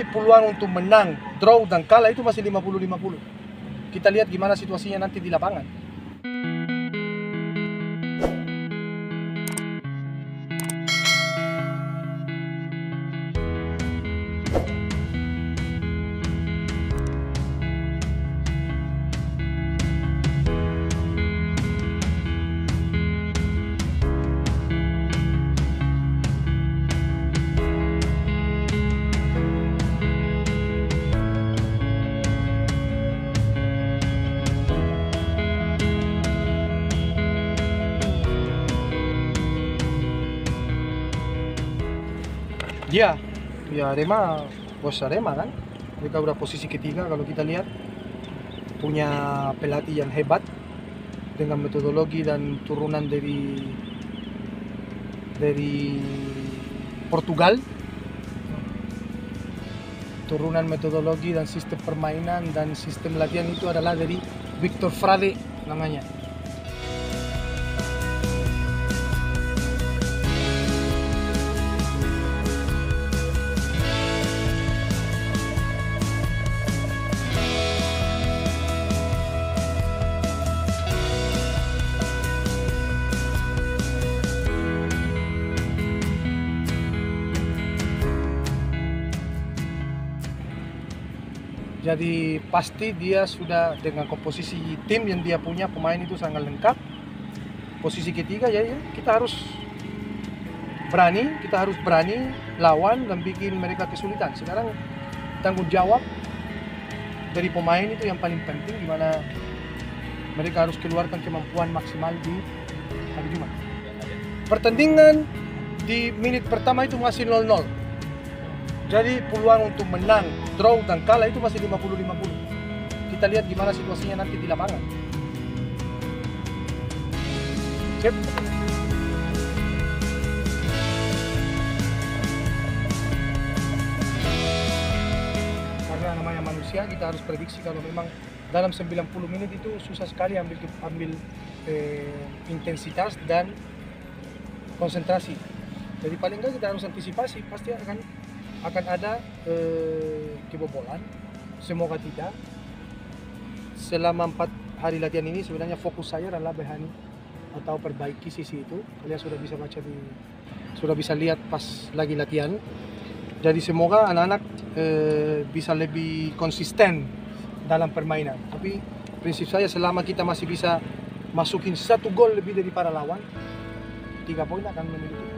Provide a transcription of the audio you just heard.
peluang untuk menang, draw, dan kalah itu masih 50-50. Kita lihat gimana situasinya nanti di lapangan. Ya Arema, bos Arema kan, mereka udah posisi ketiga. Kalau kita lihat punya pelatih yang hebat dengan metodologi dan turunan dari Portugal, turunan metodologi dan sistem permainan dan sistem latihan itu adalah dari Victor Frade namanya. Jadi pasti dia sudah dengan komposisi tim yang dia punya, pemain itu sangat lengkap. Posisi ketiga, jadi kita harus berani lawan dan bikin mereka kesulitan. Sekarang tanggung jawab dari pemain itu yang paling penting, gimana mereka harus keluarkan kemampuan maksimal di hari Jumat. Pertandingan di menit pertama itu masih 0-0. Jadi peluang untuk menang, draw, dan kalah itu masih 50-50. Kita lihat gimana situasinya nanti di lapangan. Sip. Karena namanya manusia, kita harus prediksi kalau memang dalam 90 menit itu susah sekali ambil intensitas dan konsentrasi. Jadi paling nggak kita harus antisipasi, pasti akan ada kebobolan. Semoga tidak. Selama 4 hari latihan ini sebenarnya fokus saya adalah berani atau perbaiki sisi itu. Kalian sudah bisa baca sudah bisa lihat pas lagi latihan. Jadi semoga anak-anak bisa lebih konsisten dalam permainan. Tapi prinsip saya, selama kita masih bisa masukin 1 gol lebih dari para lawan, 3 poin akan memiliki